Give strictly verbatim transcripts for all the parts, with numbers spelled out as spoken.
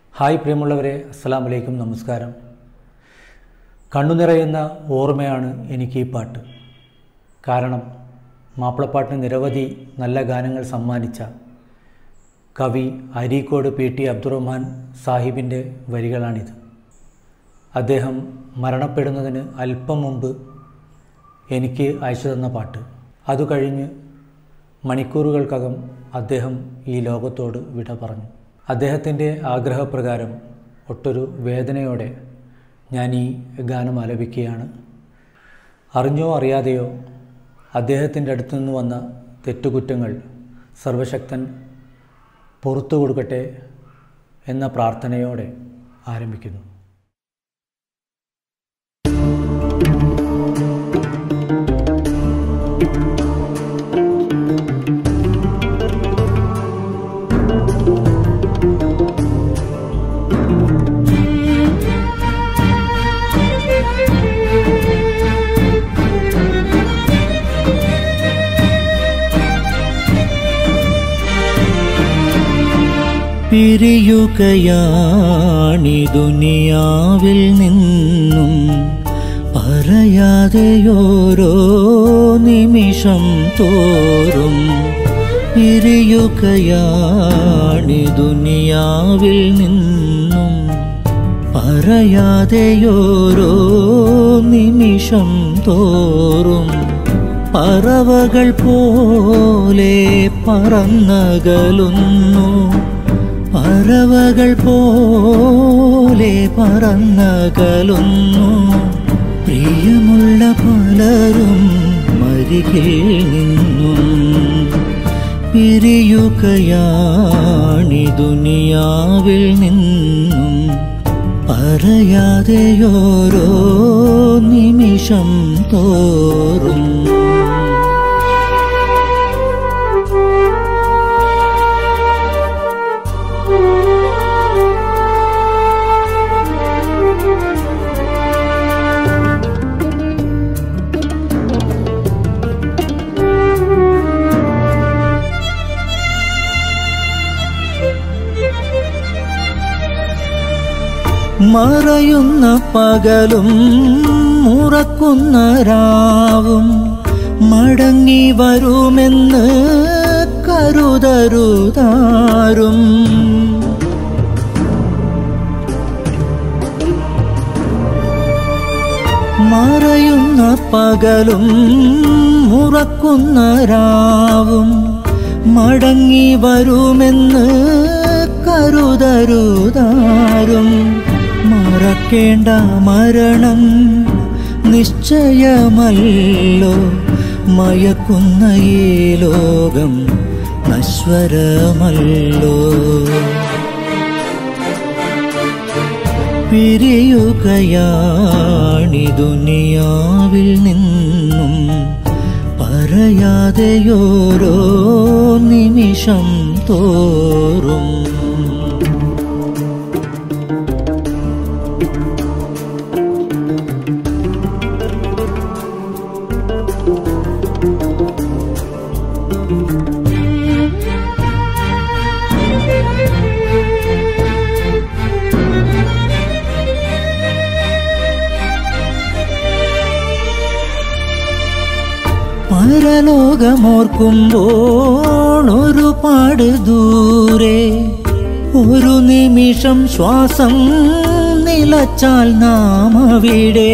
Hi പ്രിയമുള്ളവരെ, അസ്സലാമു അലൈക്കും, നമസ്കാരം. കണ്ണു നിറയുന്ന ഓർമ്മയാണ് എനിക്ക് ഈ പാട്ട്. കാരണം മാപ്പിളപ്പാട്ടിന് നിരവധി നല്ല ഗാനങ്ങൾ സമ്മാനിച്ച കവി അരീക്കോട് പി ടി അബ്ദുറഹ്മാൻ സാഹിബിൻ്റെ വരികളാണിത്. അദ്ദേഹം മരണപ്പെടുന്നതിന് അല്പം മുമ്പ് എനിക്ക് അയച്ചു തന്ന പാട്ട്. അതു കഴിഞ്ഞ് മണിക്കൂറുകൾക്കകം അദ്ദേഹം ഈ ലോകത്തോട് വിട പറഞ്ഞു. അദ്ദേഹത്തിൻ്റെ ആഗ്രഹപ്രകാരം ഒട്ടൊരു വേദനയോടെ ഞാൻ ഈ ഗാനം ആലപിക്കുകയാണ്. അറിഞ്ഞോ അറിയാതെയോ അദ്ദേഹത്തിൻ്റെ അടുത്തു നിന്ന് വന്ന തെറ്റുകുറ്റങ്ങൾ സർവശക്തൻ പുറത്തു കൊടുക്കട്ടെ എന്ന പ്രാർത്ഥനയോടെ ആരംഭിക്കുന്നു. പിരിയുകയാണി ദുനിയാവിൽ നിന്നും പറയാതെയോരോ നിമിഷം തോറും. പിരിയുകയാണി ദുനിയാവിൽ നിന്നും പറയാതെയോരോ നിമിഷം തോറും. പറവകൾ പോലെ പറന്നകലുന്നു, പറവകൾ പോലെ പറന്നകലുന്നു. പ്രിയമുള്ള പലരും മരികിൽ നിന്നും. പിരിയുകയാണി ദുനിയാവിൽ നിന്നും പറയാതെയോരോ നിമിഷം തോറും. മറയുന്ന പകലും ഉറക്കുന്ന രാവും മടങ്ങി വരുമെന്ന് കരുതരുതാരും. മറയുന്ന പകലും ഉറക്കുന്ന രാവും മടങ്ങി വരുമെന്ന് കരുതരുതാരും. മറക്കേണ്ട മരണം നിശ്ചയമല്ലോ, മയക്കുന്ന ഈ ലോകം നശ്വരമല്ലോ. പിരിയുകയാണി ദുനിയാവിൽ നിന്നും പറയാതെയോരോ നിമിഷം തോറും. പരലോകമോർക്കുമ്പോൾ ഒരുപാട് ദൂരെ, ഒരു നിമിഷം ശ്വാസം നിലച്ചാൽ നാം അവിടെ.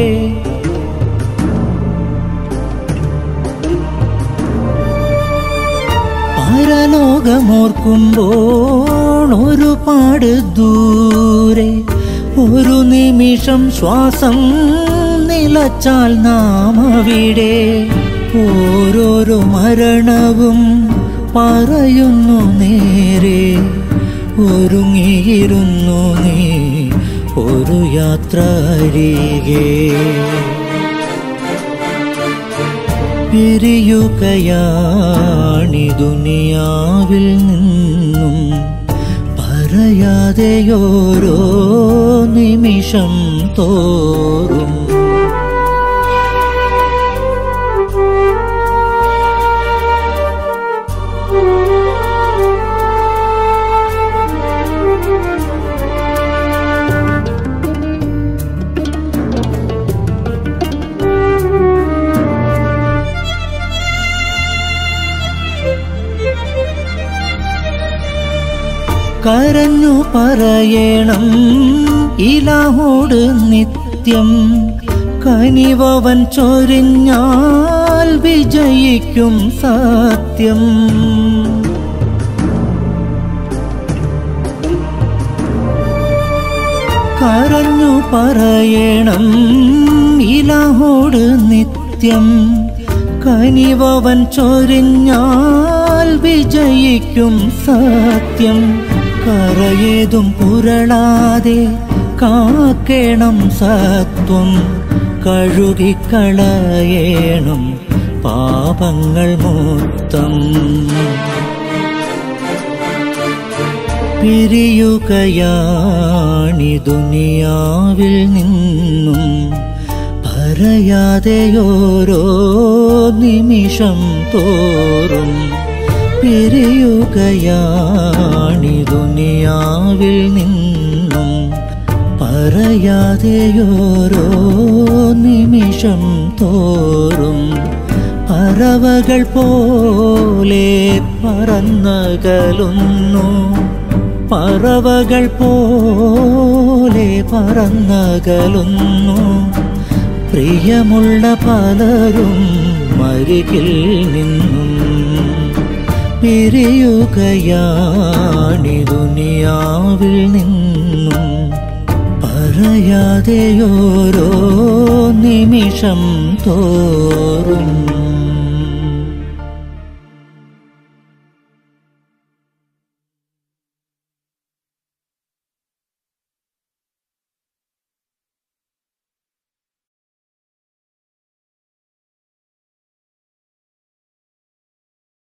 പരലോകമോർക്കുമ്പോൾ ഒരുപാട് ദൂരെ, ഒരു നിമിഷം ശ്വാസം നിലച്ചാൽ നാം അവിടെ. ഓരോരോ മരണവും പറയുന്നു നേരെ, ഒരുങ്ങിയിരുന്നു നീ ഒരു യാത്ര അരികെ. പിരിയുകയാണി ദുനിയാവിൽ നിന്നും പറയാതെയോരോ നിമിഷം തോറും. കരഞ്ഞു പറയണം ഇലാഹോട് നിത്യം, കനിവവൻ ചൊരിഞ്ഞാൽ വിജയിക്കും സത്യം. കരഞ്ഞു പറയണം ഇലാഹോട് നിത്യം, കനിവവൻ ചൊരിഞ്ഞാൽ വിജയിക്കും സത്യം. കരയേതും പുരളാതെ കാക്കേണം സത്വം, കഴുകിക്കളയേണം പാപങ്ങൾ മൊത്തം. പിരിയുകയാണി ദുനിയാവിൽ നിന്നും, പറയാതെയോരോ നിമിഷം തോറും. പിരിയുകയാണി ദുനിയാവിൽ നിന്നും, പറയാതെയോരോ നിമിഷം തോറും. പറവകൾ പോലെ പറന്നകലുന്നു, പറവകൾ പോലെ പറന്നകലുന്നു. പ്രിയമുള്ള പലരും മരികിൽ നിന്നും, പിരിയുകയാണി ദുനിയാവിൽ നിന്നും. പറയാതെയോരോ നിമിഷം തോറും.